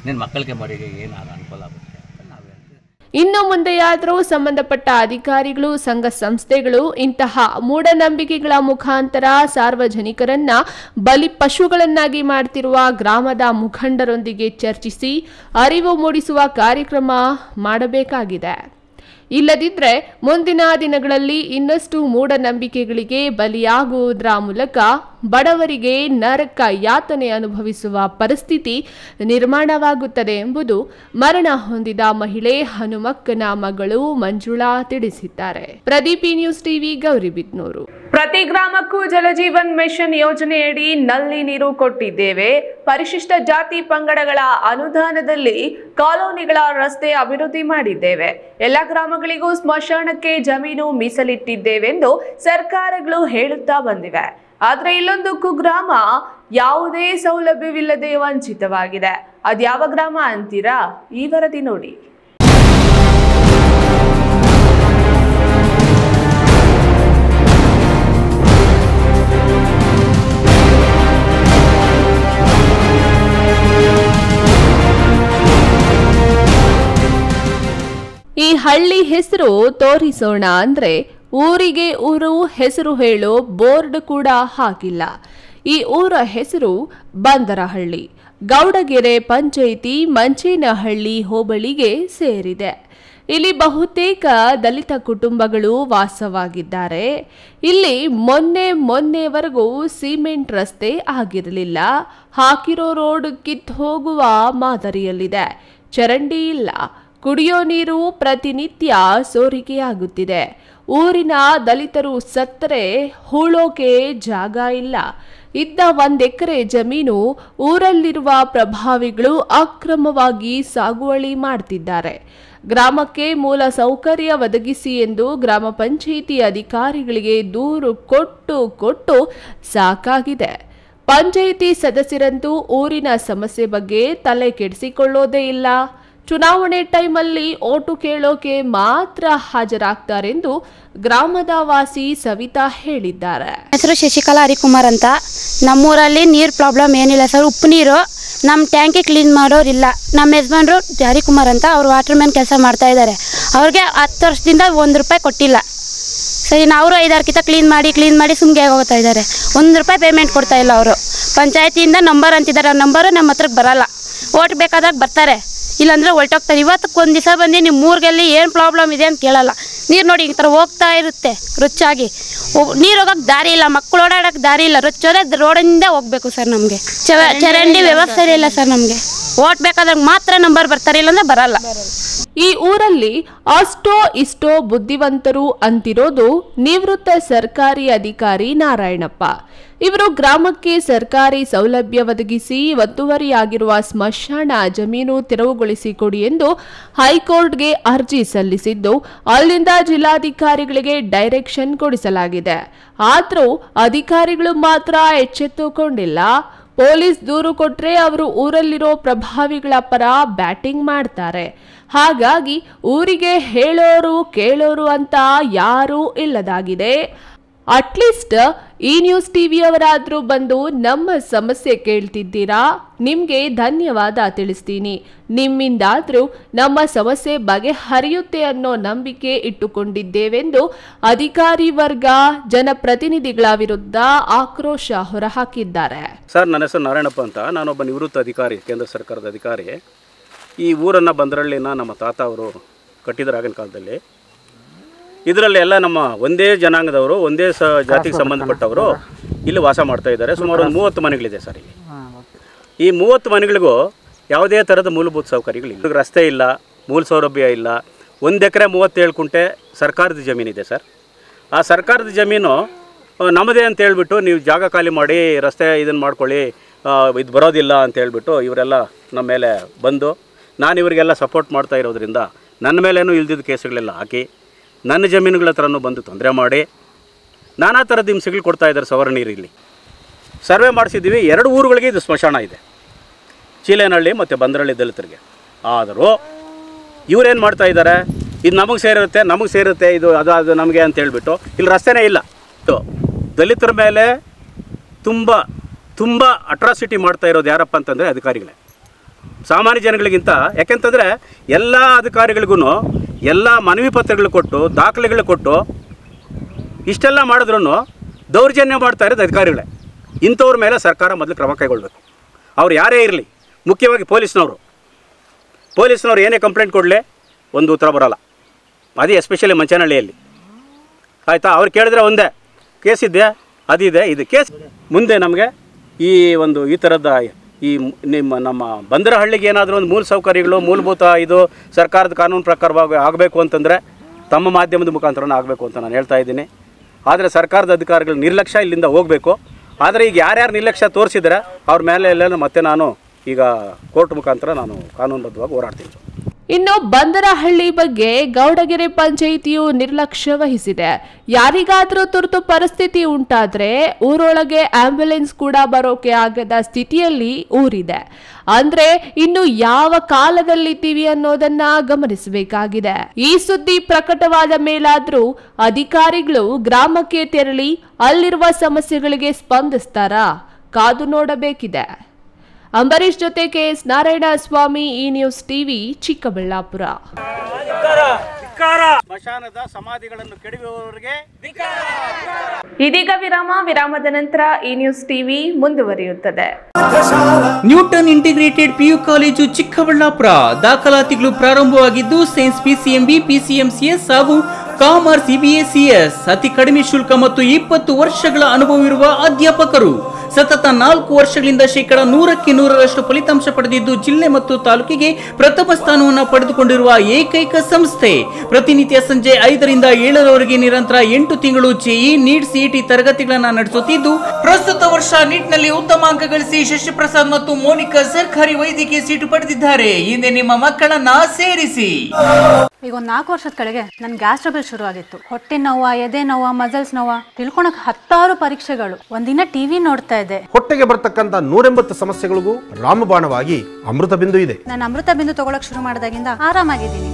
ನಿನ್ನ ಮಕ್ಕಳಿಗೆ ಮರಿಗೆ ಏನಾದ್ರು ಅನುಕೂಲ ಆಗುತ್ತೆ ಅಂತ ನಾವು ಹೇಳ್ತೀವಿ. ಇನ್ನು ಮುಂದೆಯಾದರೂ ಸಂಬಂಧಪಟ್ಟ ಅಧಿಕಾರಿಗಳು, ಸಂಘ ಸಂಸ್ಥೆಗಳು ಇಂತಹ ಮೂಢನಂಬಿಕೆಗಳ ಮುಖಾಂತರ ಸಾರ್ವಜನಿಕರನ್ನ ಬಲಿ ಪಶುಗಳನ್ನಾಗಿ ಮಾಡ್ತಿರುವ ಗ್ರಾಮದ ಮುಖಂಡರೊಂದಿಗೆ ಚರ್ಚಿಸಿ ಅರಿವು ಮೂಡಿಸುವ ಕಾರ್ಯಕ್ರಮ ಮಾಡಬೇಕಾಗಿದೆ. ಇಲ್ಲದಿದ್ದರೆ ಮುಂದಿನ ದಿನಗಳಲ್ಲಿ ಇನ್ನಷ್ಟು ಮೂಢನಂಬಿಕೆಗಳಿಗೆ ಬಲಿಯಾಗುವುದರ ಮೂಲಕ ಬಡವರಿಗೆ ನರಕ ಯಾತನೆ ಅನುಭವಿಸುವ ಪರಿಸ್ಥಿತಿ ನಿರ್ಮಾಣವಾಗುತ್ತದೆ ಎಂಬುದು ಮರಣ ಹೊಂದಿದ ಮಹಿಳೆ ಹನುಮಕ್ಕನ ಮಗಳು ಮಂಜುಳಾ ತಿಳಿಸಿದ್ದಾರೆ. ಪ್ರದೀಪಿ ನ್ಯೂಸ್ ಟಿವಿ, ಗೌರಿಬಿದನೂರು. ಪ್ರತಿ ಗ್ರಾಮಕ್ಕೂ ಜಲಜೀವನ್ ಮಿಷನ್ ಯೋಜನೆಯಡಿ ನಲ್ಲಿ ನೀರು ಕೊಟ್ಟಿದ್ದೇವೆ. ಪರಿಶಿಷ್ಟ ಜಾತಿ ಪಂಗಡಗಳ ಅನುದಾನದಲ್ಲಿ ಕಾಲೋನಿಗಳ ರಸ್ತೆ ಅಭಿವೃದ್ಧಿ ಮಾಡಿದ್ದೇವೆ. ಎಲ್ಲ ಗ್ರಾಮಗಳಿಗೂ ಸ್ಮಶಾನಕ್ಕೆ ಜಮೀನು ಮೀಸಲಿಟ್ಟಿದ್ದೇವೆಂದು ಸರ್ಕಾರಗಳು ಹೇಳುತ್ತಾ ಬಂದಿವೆ. ಆದ್ರೆ ಇಲ್ಲೊಂದು ಕುಗ್ರಾಮ ಯಾವುದೇ ಸೌಲಭ್ಯವಿಲ್ಲದೆ ವಂಚಿತವಾಗಿದೆ. ಅದ್ಯಾವ ಗ್ರಾಮ ಅಂತೀರಾ? ಈ ವರದಿ ನೋಡಿ. ಈ ಹಳ್ಳಿ ಹೆಸರು ತೋರಿಸೋಣ ಅಂದ್ರೆ ಊರಿಗೆ ಊರು ಹೆಸರು ಹೇಳೋ ಬೋರ್ಡ್ ಕೂಡ ಹಾಕಿಲ್ಲ. ಈ ಊರ ಹೆಸರು ಬಂದರಹಳ್ಳಿ, ಗೌಡಗೆರೆ ಪಂಚಾಯಿತಿ ಮಂಚೇನಹಳ್ಳಿ ಹೋಬಳಿಗೆ ಸೇರಿದೆ. ಇಲ್ಲಿ ಬಹುತೇಕ ದಲಿತ ಕುಟುಂಬಗಳು ವಾಸವಾಗಿದ್ದಾರೆ. ಇಲ್ಲಿ ಮೊನ್ನೆ ಮೊನ್ನೆವರೆಗೂ ಸಿಮೆಂಟ್ ರಸ್ತೆ ಆಗಿರಲಿಲ್ಲ. ಹಾಕಿರೋ ರೋಡ್ ಕಿತ್ತು ಹೋಗುವ ಮಾದರಿಯಲ್ಲಿದೆ. ಚರಂಡಿ ಇಲ್ಲ. ಕುಡಿಯೋ ನೀರು ಪ್ರತಿನಿತ್ಯ ಸೋರಿಕೆಯಾಗುತ್ತಿದೆ. ಊರಿನ ದಲಿತರು ಸತ್ತರೆ ಹೂಳೋಕೆ ಜಾಗ ಇಲ್ಲ. ಇದ್ದ ಒಂದೆಕರೆ ಜಮೀನು ಊರಲ್ಲಿರುವ ಪ್ರಭಾವಿಗಳು ಅಕ್ರಮವಾಗಿ ಸಾಗುವಳಿ ಮಾಡ್ತಿದ್ದಾರೆ. ಗ್ರಾಮಕ್ಕೆ ಮೂಲ ಸೌಕರ್ಯ ಒದಗಿಸಿ ಎಂದು ಗ್ರಾಮ ಪಂಚಾಯಿತಿ ಅಧಿಕಾರಿಗಳಿಗೆ ದೂರು ಕೊಟ್ಟು ಕೊಟ್ಟು ಸಾಕಾಗಿದೆ. ಪಂಚಾಯಿತಿ ಸದಸ್ಯರಂತೂ ಊರಿನ ಸಮಸ್ಯೆ ಬಗ್ಗೆ ತಲೆ ಕೆಡಿಸಿಕೊಳ್ಳೋದೇ ಇಲ್ಲ. ಚುನಾವಣೆ ಟೈಮಲ್ಲಿ ಓಟು ಕೇಳೋಕೆ ಮಾತ್ರ ಹಾಜರಾಗ್ತಾರೆಂದು ಗ್ರಾಮದ ವಾಸಿ ಸವಿತಾ ಹೇಳಿದ್ದಾರೆ. ಹೆಸರು ಶಶಿಕಲಾ ಹರಿಕುಮಾರ್ ಅಂತ. ನಮ್ಮೂರಲ್ಲಿ ನೀರು ಪ್ರಾಬ್ಲಮ್ ಏನಿಲ್ಲ ಸರ್. ಉಪ್ಪು ನೀರು ನಮ್ಮ ಟ್ಯಾಂಕಿ ಕ್ಲೀನ್ ಮಾಡೋರಿಲ್ಲ. ನಮ್ಮ ಯಜಮಾನ್ರು ಹರಿಕುಮಾರ್ ಅಂತ, ಅವ್ರು ವಾಟರ್ ಮ್ಯಾನ್ ಕೆಲಸ ಮಾಡ್ತಾ ಇದ್ದಾರೆ. ಅವ್ರಿಗೆ ಹತ್ತು ವರ್ಷದಿಂದ ಒಂದು ರೂಪಾಯಿ ಕೊಟ್ಟಿಲ್ಲ. ಸರಿ, ನಾವು ಐದಾರು ಕಿತ ಕ್ಲೀನ್ ಮಾಡಿ ಕ್ಲೀನ್ ಮಾಡಿ ಸುಮ್ಗೆ ಹೋಗ್ತಾ ಇದ್ದಾರೆ. ಒಂದು ರೂಪಾಯಿ ಪೇಮೆಂಟ್ ಕೊಡ್ತಾ ಇಲ್ಲ ಅವರು. ಪಂಚಾಯತಿಯಿಂದ ನಂಬರ್ ಅಂತಿದ್ದಾರೆ. ಆ ನಂಬರು ನಮ್ಮ ಹತ್ರಕ್ಕೆ ಬರಲ್ಲ. ಓಟ್ ಬೇಕಾದಾಗ ಬರ್ತಾರೆ, ಇಲ್ಲಾಂದರೆ ಹೊಲ್ಟೋಗ್ತಾರೆ. ಇವತ್ತಕ್ಕೆ ಒಂದು ದಿವಸ ಬಂದು ನಿಮ್ಮ ಊರಿಗೆಲ್ಲಿ ಏನು ಪ್ರಾಬ್ಲಮ್ ಇದೆ ಅಂತ ಕೇಳಲ್ಲ. ನೀರು ನೋಡಿ ಈ ಥರ ಹೋಗ್ತಾ ಇರುತ್ತೆ ರುಚ್ಚಾಗಿ. ನೀರು ಹೋಗೋಕ್ಕೆ ದಾರಿ ಇಲ್ಲ, ಮಕ್ಕಳು ಓಡಾಡೋಕ್ಕೆ ದಾರಿ ಇಲ್ಲ. ರುಚ್ಚೋದೆ ರೋಡಿಂದ ಹೋಗಬೇಕು ಸರ್. ನಮಗೆ ಚರಂಡಿ ವ್ಯವಸ್ಥೆ ಇಲ್ಲ ಸರ್. ನಮಗೆ ಓಟ್ ಬೇಕಾದಾಗ ಮಾತ್ರ ನಂಬರ್ ಬರ್ತಾರೆ, ಇಲ್ಲಾಂದ್ರೆ ಬರಲ್ಲ. ಈ ಊರಲ್ಲಿ ಅಷ್ಟೋ ಇಷ್ಟೋ ಬುದ್ಧಿವಂತರು ಅಂತಿರೋದು ನಿವೃತ್ತ ಸರ್ಕಾರಿ ಅಧಿಕಾರಿ ನಾರಾಯಣಪ್ಪ. ಇವರು ಗ್ರಾಮಕ್ಕೆ ಸರ್ಕಾರಿ ಸೌಲಭ್ಯ ಒದಗಿಸಿ ಒತ್ತುವರಿಯಾಗಿರುವ ಸ್ಮಶಾನ ಜಮೀನು ತೆರವುಗೊಳಿಸಿಕೊಡಿ ಎಂದು ಹೈಕೋರ್ಟ್ಗೆ ಅರ್ಜಿ ಸಲ್ಲಿಸಿದ್ದು, ಅಲ್ಲಿಂದ ಜಿಲ್ಲಾಧಿಕಾರಿಗಳಿಗೆ ಡೈರೆಕ್ಷನ್ ಕೊಡಿಸಲಾಗಿದೆ. ಆದರೂ ಅಧಿಕಾರಿಗಳು ಮಾತ್ರ ಎಚ್ಚೆತ್ತುಕೊಂಡಿಲ್ಲ. ಪೊಲೀಸ್ ದೂರು ಕೊಟ್ರೆ ಅವರು ಊರಲ್ಲಿರೋ ಪ್ರಭಾವಿಗಳ ಪರ ಬ್ಯಾಟಿಂಗ್ ಮಾಡ್ತಾರೆ. ಹಾಗಾಗಿ ಊರಿಗೆ ಹೇಳೋರು ಕೇಳೋರು ಅಂತ ಯಾರೂ ಇಲ್ಲದಾಗಿದೆ. ಅಟ್ಲೀಸ್ಟ್ ಈ ನ್ಯೂಸ್ ಟಿವಿಯವರಾದರೂ ಬಂದು ನಮ್ಮ ಸಮಸ್ಯೆ ಕೇಳ್ತಿದ್ದೀರಾ, ನಿಮಗೆ ಧನ್ಯವಾದ ತಿಳಿಸ್ತೀನಿ. ನಿಮ್ಮಿಂದಾದರೂ ನಮ್ಮ ಸಮಸ್ಯೆ ಬಗೆಹರಿಯುತ್ತೆ ಅನ್ನೋ ನಂಬಿಕೆ ಇಟ್ಟುಕೊಂಡಿದ್ದೇವೆಂದು ಅಧಿಕಾರಿ ವರ್ಗ ಜನಪ್ರತಿನಿಧಿಗಳ ವಿರುದ್ಧ ಆಕ್ರೋಶ ಹೊರಹಾಕಿದ್ದಾರೆ. ಸರ್, ನನ್ನ ಹೆಸರು ನಾರಾಯಣಪ್ಪ ಅಂತ. ನಾನೊಬ್ಬ ನಿವೃತ್ತ ಅಧಿಕಾರಿ, ಕೇಂದ್ರ ಸರ್ಕಾರದ ಅಧಿಕಾರಿ. ಈ ಊರನ್ನು ಬಂದರಳ್ಳಿನ ನಮ್ಮ ತಾತ ಅವರು ಕಟ್ಟಿದ್ರು ಆಗಿನ ಕಾಲದಲ್ಲಿ. ಇದರಲ್ಲಿ ಎಲ್ಲ ನಮ್ಮ ಒಂದೇ ಜನಾಂಗದವರು, ಒಂದೇ ಸ ಜಾತಿಗೆ ಸಂಬಂಧಪಟ್ಟವರು ಇಲ್ಲಿ ವಾಸ ಮಾಡ್ತಾ ಇದ್ದಾರೆ. ಸುಮಾರು ಒಂದು ಮೂವತ್ತು ಮನೆಗಳಿದೆ ಸರ್ ಇಲ್ಲಿ. ಈ ಮೂವತ್ತು ಮನೆಗಳಿಗೂ ಯಾವುದೇ ಥರದ ಮೂಲಭೂತ ಸೌಕರ್ಯಗಳಿಲ್ಲ. ರಸ್ತೆ ಇಲ್ಲ, ಮೂಲ ಸೌಲಭ್ಯ ಇಲ್ಲ. ಒಂದು ಎಕರೆ ಮೂವತ್ತೇಳು ಕುಂಟೆ ಸರ್ಕಾರದ ಜಮೀನಿದೆ ಸರ್. ಆ ಸರ್ಕಾರದ ಜಮೀನು ನಮ್ಮದೇ ಅಂತ ಹೇಳ್ಬಿಟ್ಟು ನೀವು ಜಾಗ ಖಾಲಿ ಮಾಡಿ ರಸ್ತೆ ಇದನ್ನು ಮಾಡ್ಕೊಳ್ಳಿ, ಇದು ಬರೋದಿಲ್ಲ ಅಂತ ಹೇಳ್ಬಿಟ್ಟು ಇವರೆಲ್ಲ ನಮ್ಮ ಮೇಲೆ ಬಂದು, ನಾನು ಇವರಿಗೆಲ್ಲ ಸಪೋರ್ಟ್ ಮಾಡ್ತಾ ಇರೋದ್ರಿಂದ ನನ್ನ ಮೇಲೇನೂ ಇಲ್ದಿದ್ದ ಕೇಸುಗಳೆಲ್ಲ ಹಾಕಿ ನನ್ನ ಜಮೀನುಗಳ ಹತ್ರನೂ ಬಂದು ತೊಂದರೆ ಮಾಡಿ ನಾನಾ ಥರದ ಹಿಂಸೆಗಳು ಕೊಡ್ತಾ ಇದ್ದಾರೆ. ಸವರ ನೀರಿಲ್ಲಿ ಸರ್ವೆ ಮಾಡಿಸಿದ್ದೀವಿ. ಎರಡು ಊರುಗಳಿಗೆ ಇದು ಸ್ಮಶಾನ ಇದೆ, ಚೀಲೇನಹಳ್ಳಿ ಮತ್ತು ಬಂದರಳ್ಳಿ ದಲಿತರಿಗೆ. ಆದರೂ ಇವರೇನು ಮಾಡ್ತಾ ಇದ್ದಾರೆ, ಇದು ನಮಗೆ ಸೇರಿರುತ್ತೆ ನಮಗೆ ಸೇರುತ್ತೆ ಇದು ಅದು ಅದು ನಮಗೆ ಅಂತ ಹೇಳ್ಬಿಟ್ಟು ಇಲ್ಲಿ ರಸ್ತೆನೇ ಇಲ್ಲ. ದಲಿತರ ಮೇಲೆ ತುಂಬ ತುಂಬ ಅಟ್ರಾಸಿಟಿ ಮಾಡ್ತಾ ಇರೋದು ಯಾರಪ್ಪ ಅಂತಂದರೆ ಅಧಿಕಾರಿಗಳೇ. ಸಾಮಾನ್ಯ ಜನಗಳಿಗಿಂತ. ಯಾಕೆಂತಂದರೆ ಎಲ್ಲ ಅಧಿಕಾರಿಗಳಿಗೂ ಎಲ್ಲ ಮನವಿ ಪತ್ರಗಳು ಕೊಟ್ಟು ದಾಖಲೆಗಳು ಕೊಟ್ಟು ಇಷ್ಟೆಲ್ಲ ಮಾಡಿದ್ರೂ ದೌರ್ಜನ್ಯ ಮಾಡ್ತಾ ಇರೋದು ಅಧಿಕಾರಿಗಳೇ. ಇಂಥವ್ರ ಮೇಲೆ ಸರ್ಕಾರ ಮೊದಲು ಕ್ರಮ ಕೈಗೊಳ್ಳಬೇಕು. ಅವ್ರು ಯಾರೇ ಇರಲಿ, ಮುಖ್ಯವಾಗಿ ಪೊಲೀಸ್ನವರು ಪೊಲೀಸ್ನವ್ರು ಏನೇ ಕಂಪ್ಲೇಂಟ್ ಕೊಡಲಿ ಒಂದು ಉತ್ತರ ಬರೋಲ್ಲ. ಅದೇ ಎಸ್ಪೆಷಲಿ ಮಂಚನಹಳ್ಳಿಯಲ್ಲಿ ಆಯಿತಾ. ಅವ್ರು ಕೇಳಿದ್ರೆ ಒಂದೇ ಕೇಸ್ ಇದೆಯಾ, ಅದಿದೆ, ಇದು ಕೇಸ್. ಮುಂದೆ ನಮಗೆ ಈ ಒಂದು ಈ ಥರದ ಈ ನಿಮ್ಮ ನಮ್ಮ ಬಂದರಹಳ್ಳಿಗೆ ಏನಾದರೂ ಒಂದು ಮೂಲ ಸೌಕರ್ಯಗಳು ಮೂಲಭೂತ ಇದು ಸರ್ಕಾರದ ಕಾನೂನು ಪ್ರಕಾರವಾಗಿ ಆಗಬೇಕು ಅಂತಂದರೆ ತಮ್ಮ ಮಾಧ್ಯಮದ ಮುಖಾಂತರನೇ ಆಗಬೇಕು ಅಂತ ನಾನು ಹೇಳ್ತಾ ಇದ್ದೀನಿ. ಆದರೆ ಸರ್ಕಾರದ ಅಧಿಕಾರಿಗಳ ನಿರ್ಲಕ್ಷ್ಯ ಇಲ್ಲಿಂದ ಹೋಗಬೇಕು. ಆದರೆ ಈಗ ಯಾರ್ಯಾರು ನಿರ್ಲಕ್ಷ್ಯ ತೋರಿಸಿದರೆ ಅವ್ರ ಮೇಲೆ ಎಲ್ಲ ಮತ್ತೆ ನಾನು ಈಗ ಕೋರ್ಟ್ ಮುಖಾಂತರ ನಾನು ಕಾನೂನುಬದ್ಧವಾಗಿ ಹೋರಾಡ್ತೀನಿ. ಇನ್ನು ಬಂದರಹಳ್ಳಿ ಬಗ್ಗೆ ಗೌಡಗೆರೆ ಪಂಚಾಯಿತಿಯು ನಿರ್ಲಕ್ಷ್ಯ ವಹಿಸಿದೆ. ಯಾರಿಗಾದರೂ ತುರ್ತು ಪರಿಸ್ಥಿತಿ ಉಂಟಾದ್ರೆ ಊರೊಳಗೆ ಆಂಬ್ಯುಲೆನ್ಸ್ ಕೂಡ ಬರೋಕೆ ಆಗದ ಸ್ಥಿತಿಯಲ್ಲಿ ಊರಿದೆ. ಅಂದ್ರೆ ಇನ್ನು ಯಾವ ಕಾಲದಲ್ಲಿದ್ದೀವಿ ಅನ್ನೋದನ್ನ ಗಮನಿಸಬೇಕಾಗಿದೆ. ಈ ಸುದ್ದಿ ಪ್ರಕಟವಾದ ಮೇಲಾದ್ರೂ ಅಧಿಕಾರಿಗಳು ಗ್ರಾಮಕ್ಕೆ ತೆರಳಿ ಅಲ್ಲಿರುವ ಸಮಸ್ಯೆಗಳಿಗೆ ಸ್ಪಂದಿಸ್ತಾರಾ? ಕಾದು ನೋಡಬೇಕಿದೆ. ಅಂಬರೀಶ್ ಜೊತೆ K S Narayana Swami, E news TV, Chikkaballapur. ಸ್ಮಶಾನದ ಸಮಾಧಿಗಳನ್ನು ಕೆಡವುವವರಿಗೆ ಇದೀಗ ವಿರಾಮ. ವಿರಾಮದ ನಂತರ ಈ ನ್ಯೂಸ್ ಟಿವಿ ಮುಂದುವರಿಯುತ್ತದೆ. Newton integrated PU college Chikkaballapur ದಾಖಲಾತಿಗಳು ಪ್ರಾರಂಭವಾಗಿದ್ದು ಸೈನ್ಸ್ ಪಿಸಿಎಂಬಿ, ಪಿಸಿಎಂಸಿಎಸ್ ಹಾಗೂ ಕಾಮರ್ಸ್ ಇಬಿಎಸಿಎಸ್ ಅತಿ ಕಡಿಮೆ ಶುಲ್ಕ ಮತ್ತು ಇಪ್ಪತ್ತು ವರ್ಷಗಳ ಅನುಭವವಿರುವ ಅಧ್ಯಾಪಕರು. ಸತತ ನಾಲ್ಕು ವರ್ಷಗಳಿಂದ ಶೇಕಡ ನೂರಕ್ಕೆ ನೂರರಷ್ಟು ಫಲಿತಾಂಶ ಪಡೆದಿದ್ದು ಜಿಲ್ಲೆ ಮತ್ತು ತಾಲೂಕಿಗೆ ಪ್ರಥಮ ಸ್ಥಾನವನ್ನು ಪಡೆದುಕೊಂಡಿರುವ ಏಕೈಕ ಸಂಸ್ಥೆ. ಪ್ರತಿನಿತ್ಯ ಸಂಜೆ ಐದರಿಂದ ಏಳರವರೆಗೆ ನಿರಂತರ ಎಂಟು ತಿಂಗಳು ಜೆಇ, ನೀಟ್, ಸಿಇಟಿ ತರಗತಿಗಳನ್ನು ನಡೆಸುತ್ತಿದ್ದು ಪ್ರಸ್ತುತ ವರ್ಷ ನೀಟ್ನಲ್ಲಿ ಉತ್ತಮ ಅಂಕ ಗಳಿಸಿ ಶಶಿಪ್ರಸಾದ್ ಮತ್ತು ಮೋನಿಕಾ ಸರ್ಕಾರಿ ವೈದ್ಯಕೀಯ ಸೀಟು ಪಡೆದಿದ್ದಾರೆ. ಹಿಂದೆ ನಿಮ್ಮ ಮಕ್ಕಳನ್ನ ಸೇರಿಸಿ. ಈಗ ಒಂದು ನಾಲ್ಕು ವರ್ಷದ ಕೆಳಗೆ ನನ್ನ ಗ್ಯಾಸ್ ಟ್ರಬಲ್ ಶುರು ಆಗಿತ್ತು. ಹೊಟ್ಟೆ ನೋವ, ಎದೆ ನೋವ, ಮಸಲ್ಸ್ ನೋವ, ತಿಳ್ಕೊಳಕ್ ಹತ್ತಾರು ಪರೀಕ್ಷೆಗಳು. ಒಂದಿನ ಟಿವಿ ನೋಡ್ತಾ ಇದ್ದೆ. ಹೊಟ್ಟೆಗೆ ಬರ್ತಕ್ಕಂತ ನೂರೆಂಬತ್ತು ಸಮಸ್ಯೆಗಳಿಗೂ ರಾಮಬಾಣವಾಗಿ ಅಮೃತ ಬಿಂದು ಇದೆ. ನಾನು ಅಮೃತ ಬಿಂದು ತಗೊಳಕ್ ಶುರು ಮಾಡಿದಾಗಿಂದ ಆರಾಮಾಗಿದ್ದೀನಿ.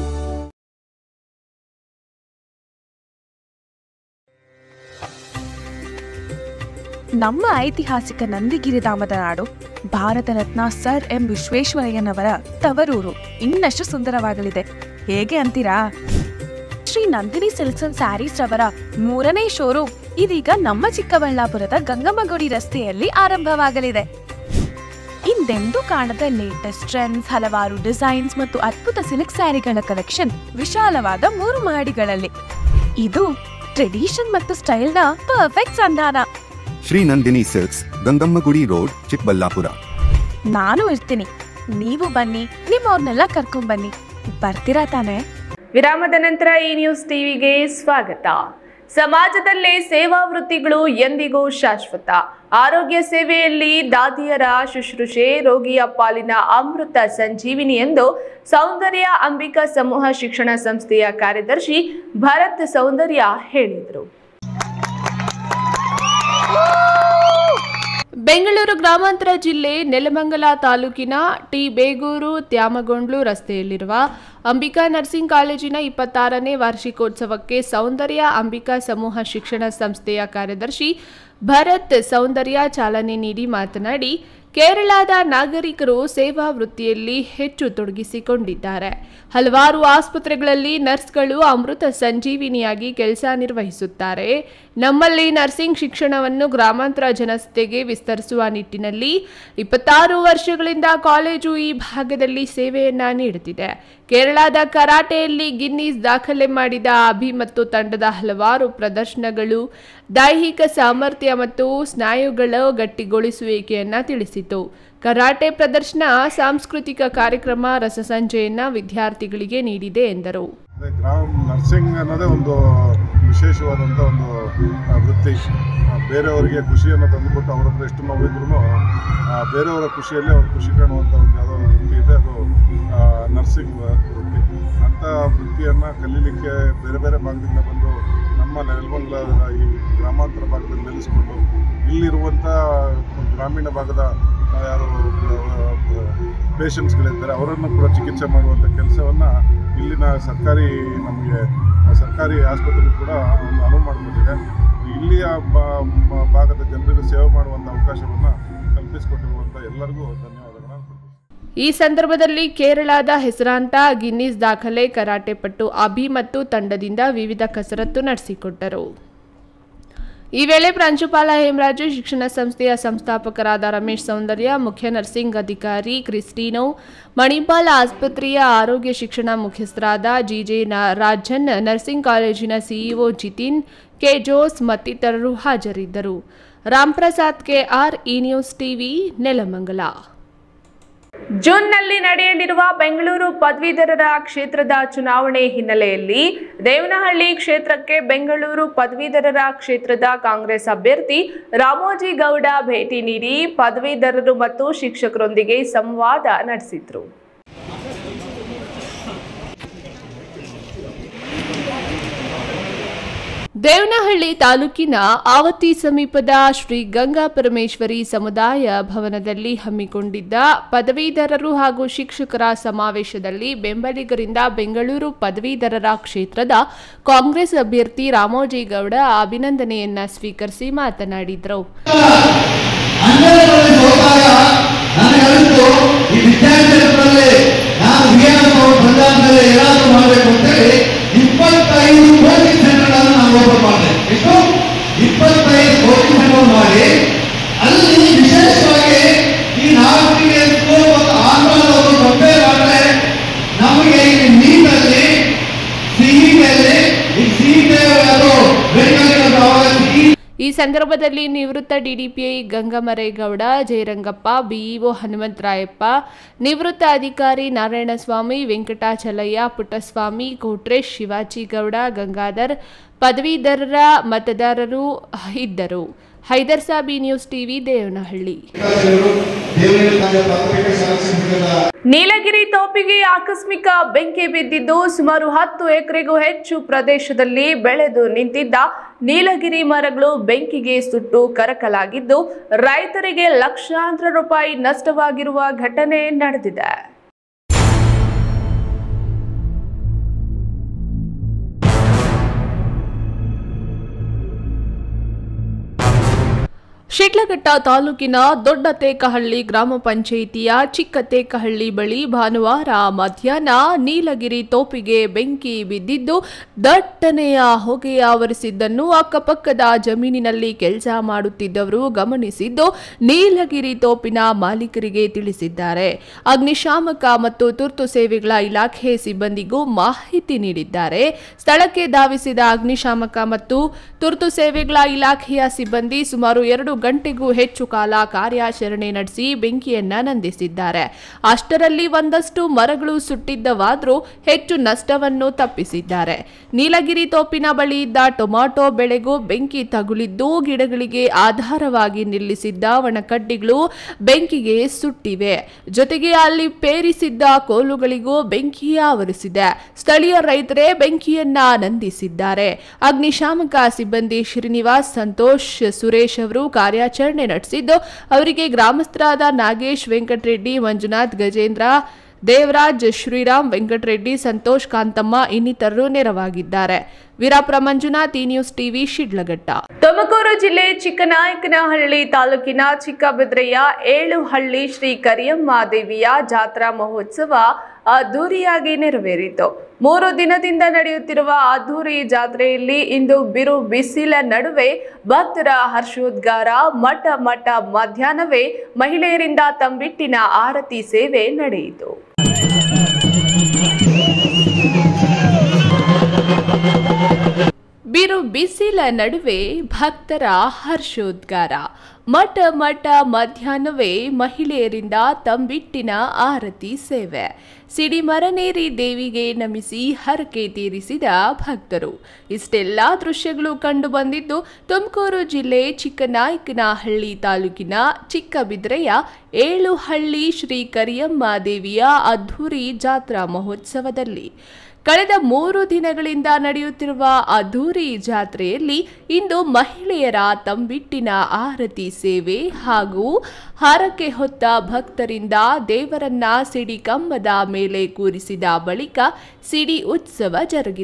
ನಮ್ಮ ಐತಿಹಾಸಿಕ ನಂದಿಗಿರಿಧಾಮದ ನಾಡು, ಭಾರತ ರತ್ನ ಸರ್ ಎಂ ವಿಶ್ವೇಶ್ವರಯ್ಯನವರ ತವರೂರು ಇನ್ನಷ್ಟು ಸುಂದರವಾಗಲಿದೆ. ಹೇಗೆ ಅಂತೀರಾ? Shri Nandini silks and sarees ರವರ ಮೂರನೇ ಶೋರೂಮ್ ಇದೀಗ ನಮ್ಮ ಚಿಕ್ಕಬಳ್ಳಾಪುರದ ಗಂಗಮ್ಮಗುಡಿ ರಸ್ತೆಯಲ್ಲಿ ಆರಂಭವಾಗಲಿದೆ. ಹಿಂದೆಂದೂ ಕಾಣದ ಲೇಟೆಸ್ಟ್ ಟ್ರೆಂಡ್ಸ್, ಹಲವಾರು ಡಿಸೈನ್ಸ್ ಮತ್ತು ಅದ್ಭುತ ಸಿಲ್ಕ್ ಸ್ಯಾರಿಗಳ ಕಲೆಕ್ಷನ್ ವಿಶಾಲವಾದ ಮೂರು ಮಹಡಿಗಳಲ್ಲಿ. ಇದು ಟ್ರೆಡಿಷನ್ ಮತ್ತು ಸ್ಟೈಲ್ನ ಪರ್ಫೆಕ್ಟ್ ಸಂಧಾನ. Shri Nandini silks, Gangammagudi road, Chikkaballapur. ನಾನು ಇರ್ತೀನಿ, ನೀವು ಬನ್ನಿ, ನಿಮ್ಮವ್ರನ್ನೆಲ್ಲ ಕರ್ಕೊಂಡ್ ಬನ್ನಿ. ಬರ್ತೀರಾ ತಾನೆ? ವಿರಾಮದ ನಂತರ ಈ ನ್ಯೂಸ್ ಟಿವಿಗೆ ಸ್ವಾಗತ. ಸಮಾಜದಲ್ಲೇ ಸೇವಾ ವೃತ್ತಿಗಳು ಎಂದಿಗೂ ಶಾಶ್ವತ. ಆರೋಗ್ಯ ಸೇವೆಯಲ್ಲಿ ದಾದಿಯರ ಶುಶ್ರೂಷೆ ರೋಗಿಯ ಪಾಲಿನ ಅಮೃತ ಸಂಜೀವಿನಿ ಎಂದು ಸೌಂದರ್ಯ ಅಂಬಿಕಾ ಸಮೂಹ ಶಿಕ್ಷಣ ಸಂಸ್ಥೆಯ ಕಾರ್ಯದರ್ಶಿ ಭರತ್ ಸೌಂದರ್ಯ ಹೇಳಿದರು. ಬೆಂಗಳೂರು ಗ್ರಾಮಾಂತರ ಜಿಲ್ಲೆ ನೆಲಮಂಗಲ ತಾಲೂಕಿನ ಟಿ ಬೇಗೂರು ತ್ಯಾಮಗೊಂಡ್ಲು ರಸ್ತೆಯಲ್ಲಿರುವ ಅಂಬಿಕಾ ನರ್ಸಿಂಗ್ ಕಾಲೇಜಿನ ಇಪ್ಪತ್ತಾರನೇ ವಾರ್ಷಿಕೋತ್ಸವಕ್ಕೆ ಸೌಂದರ್ಯ ಅಂಬಿಕಾ ಸಮೂಹ ಶಿಕ್ಷಣ ಸಂಸ್ಥೆಯ ಕಾರ್ಯದರ್ಶಿ ಭರತ್ ಸೌಂದರ್ಯ ಚಾಲನೆ ನೀಡಿ ಮಾತನಾಡಿ, ಕೇರಳದ ನಾಗರಿಕರು ಸೇವಾ ವೃತ್ತಿಯಲ್ಲಿ ಹೆಚ್ಚು ತೊಡಗಿಸಿಕೊಂಡಿದ್ದಾರೆ. ಹಲವಾರು ಆಸ್ಪತ್ರೆಗಳಲ್ಲಿ ನರ್ಸ್ಗಳು ಅಮೃತ ಸಂಜೀವಿನಿಯಾಗಿ ಕೆಲಸ ನಿರ್ವಹಿಸುತ್ತಾರೆ. ನಮ್ಮಲ್ಲಿ ನರ್ಸಿಂಗ್ ಶಿಕ್ಷಣವನ್ನು ಗ್ರಾಮಾಂತರ ಜನತೆಗೆ ವಿಸ್ತರಿಸುವ ನಿಟ್ಟಿನಲ್ಲಿ ಇಪ್ಪತ್ತಾರು ವರ್ಷಗಳಿಂದ ಕಾಲೇಜು ಈ ಭಾಗದಲ್ಲಿ ಸೇವೆಯನ್ನ ನೀಡುತ್ತಿದೆ. ಕೇರಳದ ಕರಾಟೆಯಲ್ಲಿ ಗಿನ್ನಿಸ್ ದಾಖಲೆ ಮಾಡಿದ ಅಭಿ ಮತ್ತು ತಂಡದ ಹಲವಾರು ಪ್ರದರ್ಶನಗಳು ದೈಹಿಕ ಸಾಮರ್ಥ್ಯ ಮತ್ತು ಸ್ನಾಯುಗಳ ಗಟ್ಟಿಗೊಳಿಸುವಿಕೆಯನ್ನ ತಿಳಿಸಿತು. ಕರಾಟೆ ಪ್ರದರ್ಶನ ಸಾಂಸ್ಕೃತಿಕ ಕಾರ್ಯಕ್ರಮ ರಸಸಂಜೆಯನ್ನ ವಿದ್ಯಾರ್ಥಿಗಳಿಗೆ ನೀಡಿದೆ ಎಂದರು. ನರ್ಸಿಂಗ್ ಅನ್ನೋದೇ ಒಂದು ವಿಶೇಷವಾದಂಥ ಒಂದು ವೃತ್ತಿ. ಬೇರೆಯವರಿಗೆ ಖುಷಿಯನ್ನು ತಂದುಕೊಟ್ಟು ಅವರತ್ರ ಎಷ್ಟು ನೋವಿದ್ರೂ ಬೇರೆಯವರ ಖುಷಿಯಲ್ಲಿ ಅವ್ರ ಖುಷಿ ಕಾಣುವಂಥ ಒಂದು ಯಾವುದೋ ವೃತ್ತಿ ಇದೆ, ಅದು ನರ್ಸಿಂಗ್ ವೃತ್ತಿ. ಅಂಥ ವೃತ್ತಿಯನ್ನು ಕಲೀಲಿಕ್ಕೆ ಬೇರೆ ಬೇರೆ ಭಾಗದಿಂದ ಬಂದು ನಮ್ಮ ನೆಲಮಂಗಲದ ಈ ಗ್ರಾಮಾಂತರ ಭಾಗದಲ್ಲಿ ನೆಲೆಸ್ಕೊಂಡು ಇಲ್ಲಿರುವಂಥ ಗ್ರಾಮೀಣ ಭಾಗದ ಯಾರು ಪೇಷಂಟ್ಸ್ಗಳಿರ್ತಾರೆ ಅವರನ್ನು ಕೂಡ ಚಿಕಿತ್ಸೆ ಮಾಡುವಂಥ ಕೆಲಸವನ್ನು ಇಲ್ಲಿನ ಸರ್ಕಾರಿ ನಮಗೆ ಸರ್ಕಾರಿ ಆಸ್ಪತ್ರೆ ಕೂಡ ಒಂದು ಅನುವು ಮಾಡಿಕೊಟ್ಟಿದೆ. ಇಲ್ಲಿಯ ಭಾಗದ ಜನರಿಗೆ ಸೇವೆ ಮಾಡುವಂಥ ಅವಕಾಶವನ್ನು ಕಲ್ಪಿಸಿಕೊಟ್ಟಿರುವಂಥ ಎಲ್ಲರಿಗೂ ಧನ್ಯವಾದಗಳನ್ನು. ಈ ಸಂದರ್ಭದಲ್ಲಿ ಕೇರಳದ ಹೆಸರಾಂತ ಗಿನ್ನಿಸ್ ದಾಖಲೆ ಕರಾಟೆ ಪಟು ಅಭಿ ಮತ್ತು ತಂಡದಿಂದ ವಿವಿಧ ಕಸರತ್ತು ನಡೆಸಿಕೊಟ್ಟರು. ಈ ವೇಳೆ ಪ್ರಾಂಶುಪಾಲ ಹೇಮರಾಜು, ಶಿಕ್ಷಣ ಸಂಸ್ಥೆಯ ಸಂಸ್ಥಾಪಕರಾದ ರಮೇಶ್ ಸೌಂದರ್ಯ, ಮುಖ್ಯ ನರ್ಸಿಂಗ್ ಅಧಿಕಾರಿ ಕ್ರಿಸ್ಟಿನೋ, ಮಣಿಪಾಲ ಆಸ್ಪತ್ರೆಯ ಆರೋಗ್ಯ ಶಿಕ್ಷಣ ಮುಖ್ಯಸ್ಥರಾದ ಜಿಜೆ ರಾಜನ್, Rajan nursing CEO Jithin K Jose ಮತ್ತಿತರರು ಹಾಜರಿದ್ದರು. Ramprasad K R, E news TV, Nelamangala. ಜೂನ್ನಲ್ಲಿ ನಡೆಯಲಿರುವ ಬೆಂಗಳೂರು ಪದವೀಧರರ ಕ್ಷೇತ್ರದ ಚುನಾವಣೆ ಹಿನ್ನೆಲೆಯಲ್ಲಿ ದೇವನಹಳ್ಳಿ ಕ್ಷೇತ್ರಕ್ಕೆ ಬೆಂಗಳೂರು ಪದವೀಧರರ ಕ್ಷೇತ್ರದ ಕಾಂಗ್ರೆಸ್ ಅಭ್ಯರ್ಥಿ ರಾಮೋಜಿಗೌಡ ಭೇಟಿ ನೀಡಿ ಪದವೀಧರರು ಮತ್ತು ಶಿಕ್ಷಕರೊಂದಿಗೆ ಸಂವಾದ ನಡೆಸಿದರು. ದೇವನಹಳ್ಳಿ ತಾಲೂಕಿನ ಆವತಿ ಸಮೀಪದ ಶ್ರೀ ಗಂಗಾ ಪರಮೇಶ್ವರಿ ಸಮುದಾಯ ಭವನದಲ್ಲಿ ಹಮ್ಮಿಕೊಂಡಿದ್ದ ಪದವೀಧರರು ಹಾಗೂ ಶಿಕ್ಷಕರ ಸಮಾವೇಶದಲ್ಲಿ ಬೆಂಬಲಿಗರಿಂದ ಬೆಂಗಳೂರು ಪದವೀಧರರ ಕ್ಷೇತ್ರದ ಕಾಂಗ್ರೆಸ್ ಅಭ್ಯರ್ಥಿ ರಾಮೋಜಿಗೌಡ ಅಭಿನಂದನೆಯನ್ನ ಸ್ವೀಕರಿಸಿ ಮಾತನಾಡಿದರು. ಇಪ್ಪತ್ತೈದು ಕೋಚಿಂಗ್ ಸೆಂಟರ್ಗಳನ್ನು ನಾವು ಓಪನ್ ಮಾಡಿದೆ. ಎಷ್ಟು? ಇಪ್ಪತ್ತೈದು ಕೋಚಿಂಗ್ ಸೆಂಟರ್ ಮಾಡಿ ಅಲ್ಲಿ ವಿಶೇಷವಾಗಿ ಈ ನಾಲ್ಕು ಮತ್ತು ಆಂಧ್ರದವರು ಕಂಪೇರ್ ಮಾಡಿದ್ರೆ ನಮಗೆ ಇಲ್ಲಿ ನೀರಲ್ಲಿ ಸಿಹಿಯಲ್ಲಿ ಈ ಸಿಹಿ ಈ ಸಂದರ್ಭದಲ್ಲಿ ನಿವೃತ್ತ ಡಿಡಿಪಿಐ ಗಂಗಮರೇಗೌಡ, ಜಯರಂಗಪ್ಪ, ಬಿಇಒ ಹನುಮಂತರಾಯಪ್ಪ, ನಿವೃತ್ತ ಅಧಿಕಾರಿ ನಾರಾಯಣಸ್ವಾಮಿ, ವೆಂಕಟಾಚಲಯ್ಯ, ಪುಟ್ಟಸ್ವಾಮಿ, ಕೋಟ್ರೇಶ್, ಶಿವಾಜಿಗೌಡ, ಗಂಗಾಧರ್, ಪದವೀಧರರ ಮತದಾರರು ಇದ್ದರು. Haider Sab, news TV, Devanahalli. ನೀಲಗಿರಿ ತೋಪಿಗೆ ಆಕಸ್ಮಿಕ ಬೆಂಕಿ ಬಿದ್ದಿದ್ದು ಸುಮಾರು ಹತ್ತು ಎಕರೆಗೂ ಹೆಚ್ಚು ಪ್ರದೇಶದಲ್ಲಿ ಬೆಳೆದು ನಿಂತಿದ್ದ ನೀಲಗಿರಿ ಮರಗಳು ಬೆಂಕಿಗೆ ಸುಟ್ಟು ಕರಕಲಾಗಿದ್ದು ರೈತರಿಗೆ ಲಕ್ಷಾಂತರ ರೂಪಾಯಿ ನಷ್ಟವಾಗಿರುವ ಘಟನೆ ನಡೆದಿದೆ. ಶಿಡ್ಲಘಟ್ಟ ತಾಲೂಕಿನ ದೊಡ್ಡತೇಕಹಳ್ಳಿ ಗ್ರಾಮ ಪಂಚಾಯಿತಿಯ ಚಿಕ್ಕತೇಕಹಳ್ಳಿ ಬಳಿ ಭಾನುವಾರ ಮಧ್ಯಾಹ್ನ ನೀಲಗಿರಿ ತೋಪಿಗೆ ಬೆಂಕಿ ಬಿದ್ದಿದ್ದು ದಟ್ಟನೆಯ ಹೊಗೆ ಆವರಿಸಿದ್ದನ್ನು ಅಕ್ಕಪಕ್ಕದ ಜಮೀನಿನಲ್ಲಿ ಕೆಲಸ ಮಾಡುತ್ತಿದ್ದವರು ಗಮನಿಸಿದ್ದು ನೀಲಗಿರಿ ತೋಪಿನ ಮಾಲೀಕರಿಗೆ ತಿಳಿಸಿದ್ದಾರೆ. ಅಗ್ನಿಶಾಮಕ ಮತ್ತು ತುರ್ತು ಸೇವೆಗಳ ಇಲಾಖೆ ಸಿಬ್ಬಂದಿಗೂ ಮಾಹಿತಿ ನೀಡಿದ್ದಾರೆ. ಸ್ಥಳಕ್ಕೆ ಧಾವಿಸಿದ ಅಗ್ನಿಶಾಮಕ ಮತ್ತು ತುರ್ತು ಸೇವೆಗಳ ಇಲಾಖೆಯ ಸಿಬ್ಬಂದಿ ಸುಮಾರು ಎರಡು ಗಂಟೆಗೂ ಹೆಚ್ಚು ಕಾಲ ಕಾರ್ಯಾಚರಣೆ ನಡೆಸಿ ಬೆಂಕಿಯನ್ನ ನಂದಿಸಿದ್ದಾರೆ. ಅಷ್ಟರಲ್ಲಿ ಒಂದಷ್ಟು ಮರಗಳು ಸುಟ್ಟಿದ್ದವಾದರೂ ಹೆಚ್ಚು ನಷ್ಟವನ್ನು ತಪ್ಪಿಸಿದ್ದಾರೆ. ನೀಲಗಿರಿ ತೋಪಿನ ಬಳಿ ಇದ್ದ ಟೊಮಾಟೊ ಬೆಳೆಗೂ ಬೆಂಕಿ ತಗುಲಿದ್ದು ಗಿಡಗಳಿಗೆ ಆಧಾರವಾಗಿ ನಿಲ್ಲಿಸಿದ್ದ ಒಣಕಡ್ಡಿಗಳು ಬೆಂಕಿಗೆ ಸುಟ್ಟಿವೆ. ಜೊತೆಗೆ ಅಲ್ಲಿ ಪೇರಿಸಿದ್ದ ಕೋಲುಗಳಿಗೂ ಬೆಂಕಿ ಆವರಿಸಿದೆ. ಸ್ಥಳೀಯ ರೈತರೇ ಬೆಂಕಿಯನ್ನ ನಂದಿಸಿದ್ದಾರೆ. ಅಗ್ನಿಶಾಮಕ ಸಿಬ್ಬಂದಿ ಶ್ರೀನಿವಾಸ್, ಸಂತೋಷ್, ಸುರೇಶ್ ಅವರು ಕಾರ್ಯಾಚರಣೆ ನಡೆಸಿದ್ದು ಅವರಿಗೆ ಗ್ರಾಮಸ್ಥರಾದ ನಾಗೇಶ್, ವೆಂಕಟರೆಡ್ಡಿ, ಮಂಜುನಾಥ್, ಗಜೇಂದ್ರ, ದೇವರಾಜ್, ಶ್ರೀರಾಮ್, ವೆಂಕಟರೆಡ್ಡಿ, ಸಂತೋಷ್, ಕಾಂತಮ್ಮ ಇನ್ನಿತರರು ನೆರವಾಗಿದ್ದಾರೆ. ವೀರಾಪುರ ಮಂಜುನಾಥ್, ಈ ನ್ಯೂಸ್ ಟಿವಿ, ಶಿಡ್ಲಘಟ್ಟ. ತುಮಕೂರು ಜಿಲ್ಲೆ ಚಿಕ್ಕನಾಯಕನಹಳ್ಳಿ ತಾಲೂಕಿನ ಚಿಕ್ಕಬಿದ್ರೆಯ ಏಳುಹಳ್ಳಿ ಶ್ರೀ ಕರಿಯಮ್ಮ ದೇವಿಯ ಜಾತ್ರಾ ಮಹೋತ್ಸವ ಅದ್ದೂರಿಯಾಗಿ ನೆರವೇರಿತು. ಮೂರು ದಿನದಿಂದ ನಡೆಯುತ್ತಿರುವ ಅದ್ದೂರಿ ಜಾತ್ರೆಯಲ್ಲಿ ಇಂದು ಬಿರು ಬಿಸಿಲ ನಡುವೆ ಭಕ್ತರ ಹರ್ಷೋದ್ಗಾರ, ಮಠ ಮಠ ಮಧ್ಯಾಹ್ನವೇ ಮಹಿಳೆಯರಿಂದ ತಂಬಿಟ್ಟಿನ ಆರತಿ ಸೇವೆ ನಡೆಯಿತು. ಬಿರು ಬಿಸಿಲ ನಡುವೆ ಭಕ್ತರ ಹರ್ಷೋದ್ಗಾರ, ಮಠ ಮಠ ಮಧ್ಯಾಹ್ನವೇ ಮಹಿಳೆಯರಿಂದ ತಂಬಿಟ್ಟಿನ ಆರತಿ ಸೇವೆ. ಸಿಡಿಮರನೇರಿ ದೇವಿಗೆ ನಮಿಸಿ ಹರಕೆ ತೀರಿಸಿದ ಭಕ್ತರು. ಇಷ್ಟೆಲ್ಲ ದೃಶ್ಯಗಳು ಕಂಡು ಬಂದಿದ್ದು ತುಮಕೂರು ಜಿಲ್ಲೆ ಚಿಕ್ಕನಾಯಕನಹಳ್ಳಿ ತಾಲೂಕಿನ ಚಿಕ್ಕಬಿದ್ರೆಯ ಏಳುಹಳ್ಳಿ ಶ್ರೀ ಕರಿಯಮ್ಮ ದೇವಿಯ ಅದ್ಧೂರಿ ಜಾತ್ರಾ ಮಹೋತ್ಸವದಲ್ಲಿ. ಕಳೆದ ಮೂರು ದಿನಗಳಿಂದ ನಡೆಯುತ್ತಿರುವ ಅದ್ದೂರಿ ಜಾತ್ರೆಯಲ್ಲಿ ಇಂದು ಮಹಿಳೆಯರ ತಂಬಿಟ್ಟಿನ ಆರತಿ ಸೇವೆ ಹಾಗೂ ಹರಕೆ ಹೊತ್ತ ಭಕ್ತರಿಂದ ದೇವರನ್ನ ಸಿಡಿ ಕಂಬದ ಮೇಲೆ ಕೂರಿಸಿದ ಬಳಿಕ ಸಿಡಿ ಉತ್ಸವ ಜರುಗಿತು.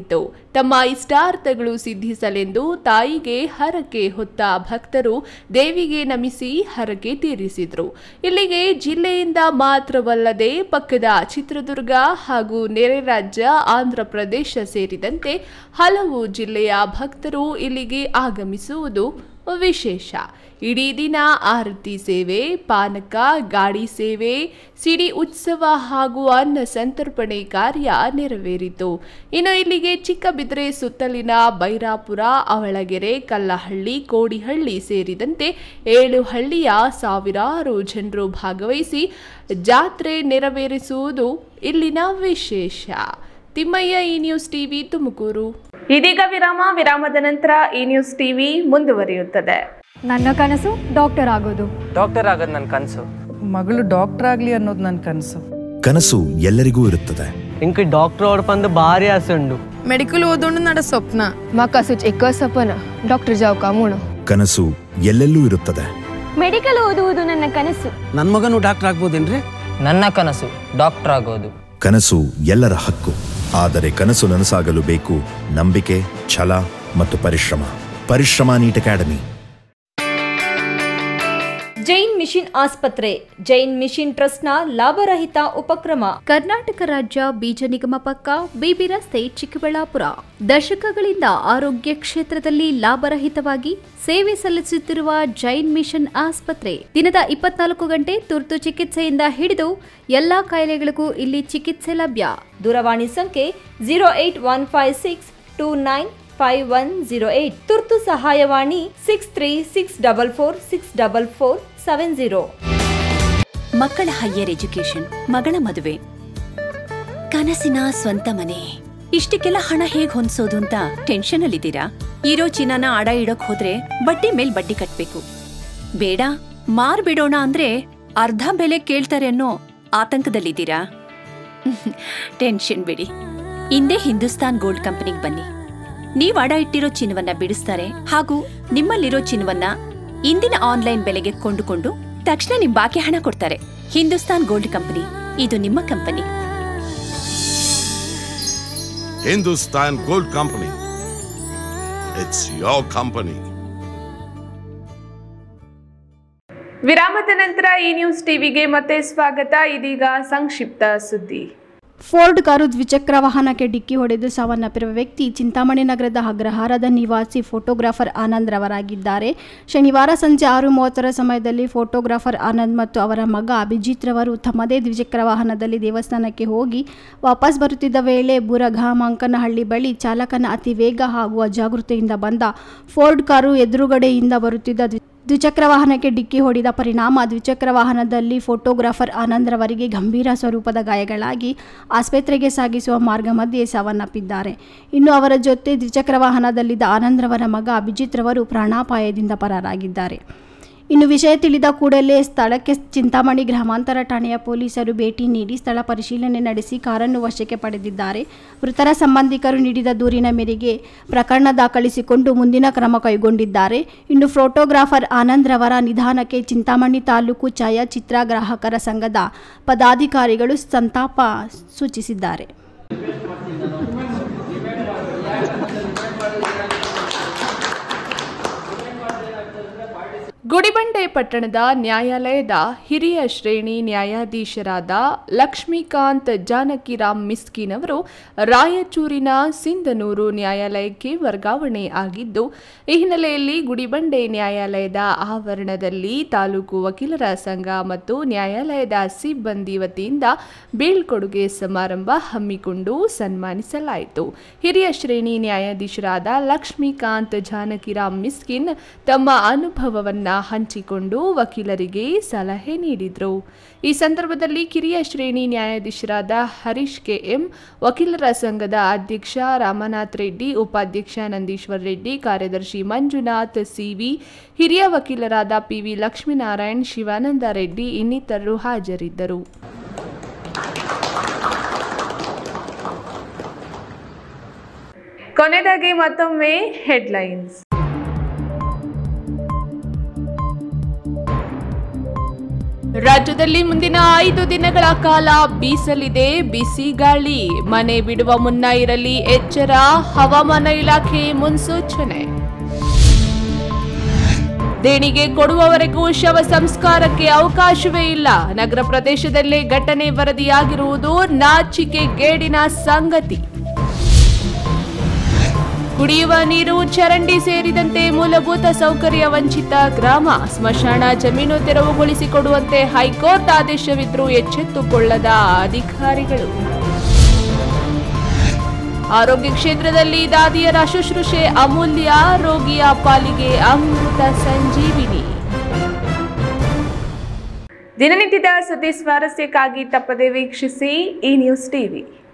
ತಮ್ಮ ಇಷ್ಟಾರ್ಥಗಳು ಸಿದ್ಧಿಸಲೆಂದು ತಾಯಿಗೆ ಹರಕೆ ಹೊತ್ತ ಭಕ್ತರು ದೇವಿಗೆ ನಮಿಸಿ ಹರಕೆ ತೀರಿಸಿದರು. ಇಲ್ಲಿಗೆ ಜಿಲ್ಲೆಯಿಂದ ಮಾತ್ರವಲ್ಲದೆ ಪಕ್ಕದ ಚಿತ್ರದುರ್ಗ ಹಾಗೂ ನೆರೆ ರಾಜ್ಯ ಆಂಧ್ರ ಪ್ರದೇಶ ಸೇರಿದಂತೆ ಹಲವು ಜಿಲ್ಲೆಯ ಭಕ್ತರು ಇಲ್ಲಿಗೆ ಆಗಮಿಸುವುದು ವಿಶೇಷ. ಇಡೀ ದಿನ ಆರತಿ ಸೇವೆ, ಪಾನಕ, ಗಾಡಿ ಸೇವೆ, ಸಿಡಿ ಉತ್ಸವ ಹಾಗೂ ಅನ್ನ ಸಂತರ್ಪಣೆ ಕಾರ್ಯ ನೆರವೇರಿತು. ಇನ್ನು ಇಲ್ಲಿಗೆ ಚಿಕ್ಕಬಿದ್ರೆ ಸುತ್ತಲಿನ ಬೈರಾಪುರ, ಅವಳಗೆರೆ, ಕಲ್ಲಹಳ್ಳಿ, ಕೋಡಿಹಳ್ಳಿ ಸೇರಿದಂತೆ ಏಳು ಹಳ್ಳಿಯ ಸಾವಿರಾರು ಜನರು ಭಾಗವಹಿಸಿ ಜಾತ್ರೆ ನೆರವೇರಿಸುವುದು ಇಲ್ಲಿನ ವಿಶೇಷ. ತಿಮ್ಮಯ್ಯ, ಈ ನ್ಯೂಸ್ ಟಿವಿ, ತುಮಕೂರು. ಇದೀಗ ವಿರಾಮ. ವಿರಾಮದ ನಂತರ ಈ ನ್ಯೂಸ್ ಟಿವಿ ಮುಂದುವರಿಯುತ್ತದೆ. ನನ್ನ ಕನಸು ಡಾಕ್ಟರ್ ಆಗೋದು. ಡಾಕ್ಟರ್ ಆಗೋದು ನನ್ನ ಕನಸು. ಮಗಳು ಡಾಕ್ಟರ್ ಆಗಲಿ ಅನ್ನೋದು ನನ್ನ ಕನಸು. ಕನಸು ಎಲ್ಲರಿಗೂ ಇರುತ್ತದೆ. ಇಂಕ ಡಾಕ್ಟರ್ ಓಡ್ಪಂದು ಭಾರಿ ಆಸೆ ಉಂಡು. ಮೆಡಿಕಲ್ ಓದೋಣ ನಡ ಸ್ವಪ್ನ. మా కసుచ్ ఎక్కువ సపన డాక్టర్ జావ్ కామును. ಕನಸು ಎಲ್ಲೆಲ್ಲೂ ಇರುತ್ತದೆ. ಮೆಡಿಕಲ್ ಓದುವುದು ನನ್ನ ಕನಸು. ನನ್ನ ಮಗನು ಡಾಕ್ಟರ್ ಆಗ್ಬೋದೇನ್ರಿ? ನನ್ನ ಕನಸು ಡಾಕ್ಟರ್ ಆಗೋದು. ಕನಸು ಎಲ್ಲರ ಹಕ್ಕು. ಆದರೆ ಕನಸು ನನಸಾಗಲು ಬೇಕು ನಂಬಿಕೆ, ಛಲ ಮತ್ತು ಪರಿಶ್ರಮ. ಪರಿಶ್ರಮ ನೀಟ್ ಅಕಾಡೆಮಿ. ಜೈನ್ ಮಿಷನ್ ಆಸ್ಪತ್ರೆ ಜೈನ್ ಮಿಷನ್ ಟ್ರಸ್ಟ್ನ ಲಾಭರಹಿತ ಉಪಕ್ರಮ. ಕರ್ನಾಟಕ ರಾಜ್ಯ ಬೀಜ ನಿಗಮ ಪಕ್ಕ, ಬಿಬಿ ರಸ್ತೆ, ಚಿಕ್ಕಬಳ್ಳಾಪುರ. ದಶಕಗಳಿಂದ ಆರೋಗ್ಯ ಕ್ಷೇತ್ರದಲ್ಲಿ ಲಾಭರಹಿತವಾಗಿ ಸೇವೆ ಸಲ್ಲಿಸುತ್ತಿರುವ ಜೈನ್ ಮಿಷನ್ ಆಸ್ಪತ್ರೆ ದಿನದ ಇಪ್ಪತ್ನಾಲ್ಕು ಗಂಟೆ ತುರ್ತು ಚಿಕಿತ್ಸೆಯಿಂದ ಹಿಡಿದು ಎಲ್ಲಾ ಕಾಯಿಲೆಗಳಿಗೂ ಇಲ್ಲಿ ಚಿಕಿತ್ಸೆ ಲಭ್ಯ. ದೂರವಾಣಿ ಸಂಖ್ಯೆ zero eight one five six two nine five one zero eight. ತುರ್ತು ಸಹಾಯವಾಣಿ six three six double four six double four seven zero. ಮಕ್ಕಳ ಹೈಯರ್ ಎಜುಕೇಶನ್, ಮಗಳ ಮದುವೆ, ಕನಸಿನ ಸ್ವಂತ ಮನೆ, ಇಷ್ಟಕ್ಕೆಲ್ಲ ಹಣ ಹೇಗ್ ಹೊಂದಿಸೋದು ಅಂತ ಟೆನ್ಷನ್ ಅಲ್ಲಿದ್ದೀರಾ? ಇರೋ ಚಿನ್ನನ ಅಡ ಇಡೋಕ್ ಹೋದ್ರೆ ಬಡ್ಡಿ ಮೇಲ್ ಬಡ್ಡಿ ಕಟ್ಬೇಕು. ಬೇಡ, ಮಾರ್ಬಿಡೋಣ ಅಂದ್ರೆ ಅರ್ಧ ಬೆಲೆ ಕೇಳ್ತಾರೆ ಅನ್ನೋ ಆತಂಕದಲ್ಲಿದ್ದೀರಾ? ಟೆನ್ಷನ್ ಬಿಡಿ, ಇಂದೇ ಹಿಂದೂಸ್ತಾನ್ ಗೋಲ್ಡ್ ಕಂಪನಿಗೆ ಬನ್ನಿ. ನೀವ್ ಅಡ ಇಟ್ಟಿರೋ ಚಿನ್ನವನ್ನ ಬಿಡಿಸ್ತಾರೆ ಹಾಗೂ ನಿಮ್ಮಲ್ಲಿರೋ ಚಿನ್ನವನ್ನ ಇಂದಿನ ಆನ್ಲೈನ್ ಬೆಲೆಗೆ ಕೊಂಡುಕೊಂಡು ತಕ್ಷಣ ನಿಮ್ ಬಾಕಿ ಹಣ ಕೊಡ್ತಾರೆ. ಹಿಂದೂಸ್ತಾನ್ ಗೋಲ್ಡ್ ಕಂಪನಿ, ಇದು ನಿಮ್ಮ company. Hindustan gold company, it's your company. ವಿರಾಮದ ನಂತರ ಈ ನ್ಯೂಸ್ ಟಿವಿಗೆ ಮತ್ತೆ ಸ್ವಾಗತ. ಇದೀಗ ಸಂಕ್ಷಿಪ್ತ ಸುದ್ದಿ. ಫೋರ್ಡ್ ಕಾರು ದ್ವಿಚಕ್ರ ವಾಹನಕ್ಕೆ ಡಿಕ್ಕಿ ಹೊಡೆದು ಸಾವನ್ನಪ್ಪಿರುವ ವ್ಯಕ್ತಿ ಚಿಂತಾಮಣಿ ನಗರದ ಅಗ್ರಹಾರದ ನಿವಾಸಿ ಫೋಟೋಗ್ರಾಫರ್ ಆನಂದ್ ರವರಾಗಿದ್ದಾರೆ. ಶನಿವಾರ ಸಂಜೆ ಆರು ಮೂವತ್ತರ ಸಮಯದಲ್ಲಿ ಫೋಟೋಗ್ರಾಫರ್ ಆನಂದ್ ಮತ್ತು ಅವರ ಮಗ ಅಭಿಜಿತ್ ರವರು ತಮ್ಮದೇ ದ್ವಿಚಕ್ರ ವಾಹನದಲ್ಲಿ ದೇವಸ್ಥಾನಕ್ಕೆ ಹೋಗಿ ವಾಪಸ್ ಬರುತ್ತಿದ್ದ ವೇಳೆ ಬುರಘಾಮಂಕನಹಳ್ಳಿ ಬಳಿ ಚಾಲಕನ ಅತಿ ವೇಗ ಹಾಗೂ ಅಜಾಗೃತೆಯಿಂದ ಬಂದ ಫೋರ್ಡ್ ಕಾರು ಎದುರುಗಡೆಯಿಂದ ಬರುತ್ತಿದ್ದ ದ್ವಿಚಕ್ರ ವಾಹನಕ್ಕೆ ಡಿಕ್ಕಿ ಹೊಡೆದ ಪರಿಣಾಮ ದ್ವಿಚಕ್ರ ವಾಹನದಲ್ಲಿ ಫೋಟೋಗ್ರಾಫರ್ ಆನಂದ್ ರವರಿಗೆ ಗಂಭೀರ ಸ್ವರೂಪದ ಗಾಯಗಳಾಗಿ ಆಸ್ಪತ್ರೆಗೆ ಸಾಗಿಸುವ ಮಾರ್ಗ ಮಧ್ಯೆ ಸಾವನ್ನಪ್ಪಿದ್ದಾರೆ. ಇನ್ನು ಅವರ ಜೊತೆ ದ್ವಿಚಕ್ರ ವಾಹನದಲ್ಲಿದ್ದ ಆನಂದ್ ರವರ ಮಗ ಅಭಿಜಿತ್ ರವರು ಪ್ರಾಣಾಪಾಯದಿಂದ ಪರಾರಾಗಿದ್ದಾರೆ. ಇನ್ನು ವಿಷಯ ತಿಳಿದ ಕೂಡಲೇ ಸ್ಥಳಕ್ಕೆ ಚಿಂತಾಮಣಿ ಗ್ರಾಮಾಂತರ ಠಾಣೆಯ ಪೊಲೀಸರು ಭೇಟಿ ನೀಡಿ ಸ್ಥಳ ಪರಿಶೀಲನೆ ನಡೆಸಿ ಕಾರನ್ನು ವಶಕ್ಕೆ ಪಡೆದಿದ್ದಾರೆ. ಮೃತರ ಸಂಬಂಧಿಕರು ನೀಡಿದ ದೂರಿನ ಮೇರೆಗೆ ಪ್ರಕರಣ ದಾಖಲಿಸಿಕೊಂಡು ಮುಂದಿನ ಕ್ರಮ ಕೈಗೊಂಡಿದ್ದಾರೆ. ಇನ್ನು ಫೋಟೋಗ್ರಾಫರ್ ಆನಂದ್ ರವರ ನಿಧನಕ್ಕೆ ಚಿಂತಾಮಣಿ ತಾಲೂಕು ಛಾಯಾಚಿತ್ರ ಗ್ರಾಹಕರ ಸಂಘದ ಪದಾಧಿಕಾರಿಗಳು ಸಂತಾಪ ಸೂಚಿಸಿದ್ದಾರೆ. ಗುಡಿಬಂಡೆ ಪಟ್ಟಣದ ನ್ಯಾಯಾಲಯದ ಹಿರಿಯ ಶ್ರೇಣಿ ನ್ಯಾಯಾಧೀಶರಾದ ಲಕ್ಷ್ಮೀಕಾಂತ್ ಜಾನಕಿರಾಮ್ ಮಿಸ್ಕಿನ್ ಅವರು ರಾಯಚೂರಿನ ಸಿಂಧನೂರು ನ್ಯಾಯಾಲಯಕ್ಕೆ ವರ್ಗಾವಣೆ ಆಗಿದ್ದು, ಈ ಹಿನ್ನೆಲೆಯಲ್ಲಿ ಗುಡಿಬಂಡೆ ನ್ಯಾಯಾಲಯದ ಆವರಣದಲ್ಲಿ ತಾಲೂಕು ವಕೀಲರ ಸಂಘ ಮತ್ತು ನ್ಯಾಯಾಲಯದ ಸಿಬ್ಬಂದಿ ವತಿಯಿಂದ ಬೀಳ್ಕೊಡುಗೆ ಸಮಾರಂಭ ಹಮ್ಮಿಕೊಂಡು ಸನ್ಮಾನಿಸಲಾಯಿತು. ಹಿರಿಯ ಶ್ರೇಣಿ ನ್ಯಾಯಾಧೀಶರಾದ ಲಕ್ಷ್ಮೀಕಾಂತ್ ಜಾನಕಿರಾಮ್ ಮಿಸ್ಕಿನ್ ತಮ್ಮ ಅನುಭವವನ್ನ ಹಂಚಿಕೊಂಡು ವಕೀಲರಿಗೆ ಸಲಹೆ ನೀಡಿದರು. ಈ ಸಂದರ್ಭದಲ್ಲಿ ಕಿರಿಯ ಶ್ರೇಣಿ ನ್ಯಾಯಾಧೀಶರಾದ ಹರೀಶ್ ಕೆ ಎಂ, ವಕೀಲರ ಸಂಘದ ಅಧ್ಯಕ್ಷ ರಾಮನಾಥ್ ರೆಡ್ಡಿ, ಉಪಾಧ್ಯಕ್ಷ ನಂದೀಶ್ವರ್ ರೆಡ್ಡಿ, ಕಾರ್ಯದರ್ಶಿ ಮಂಜುನಾಥ್ ಸಿವಿ, ಹಿರಿಯ ವಕೀಲರಾದ ಪಿವಿ ಲಕ್ಷ್ಮೀನಾರಾಯಣ್, ಶಿವಾನಂದ ರೆಡ್ಡಿ ಇನ್ನಿತರರು ಹಾಜರಿದ್ದರು. ಕೊನೆಯದಾಗಿ ಮತ್ತೊಮ್ಮೆ ಹೆಡ್ಲೈನ್ಸ್. ರಾಜ್ಯದಲ್ಲಿ ಮುಂದಿನ ಐದು ದಿನಗಳ ಕಾಲ ಬೀಸಲಿದೆ ಬಿಸಿ ಗಾಳಿ. ಮನೆ ಬಿಡುವ ಮುನ್ನ ಇರಲಿ ಎಚ್ಚರ, ಹವಾಮಾನ ಇಲಾಖೆ ಮುನ್ಸೂಚನೆ. ದೇಣಿಗೆ ಕೊಡುವವರೆಗೂ ಶವ ಸಂಸ್ಕಾರಕ್ಕೆ ಅವಕಾಶವೇ ಇಲ್ಲ. ನಗರ ಪ್ರದೇಶದಲ್ಲೇ ಘಟನೆ ವರದಿಯಾಗಿರುವುದು ನಾಚಿಕೆಗೇಡಿನ ಸಂಗತಿ. ಕುಡಿಯುವ ನೀರು, ಚರಂಡಿ ಸೇರಿದಂತೆ ಮೂಲಭೂತ ಸೌಕರ್ಯ ವಂಚಿತ ಗ್ರಾಮ. ಸ್ಮಶಾನ ಜಮೀನು ತೆರವುಗೊಳಿಸಿಕೊಡುವಂತೆ ಹೈಕೋರ್ಟ್ ಆದೇಶವಿದ್ರೂ ಎಚ್ಚೆತ್ತುಕೊಳ್ಳದ ಅಧಿಕಾರಿಗಳು. ಆರೋಗ್ಯ ಕ್ಷೇತ್ರದಲ್ಲಿ ದಾದಿಯರ ಶುಶ್ರೂಷೆ ಅಮೂಲ್ಯ, ರೋಗಿಯ ಪಾಲಿಗೆ ಅಮೃತ ಸಂಜೀವಿನಿ. ದಿನನಿತ್ಯದ ಸುದ್ದಿ ಸ್ವಾರಸ್ಯಕ್ಕಾಗಿ ತಪ್ಪದೆ ವೀಕ್ಷಿಸಿ ಈ ನ್ಯೂಸ್ ಟಿವಿ.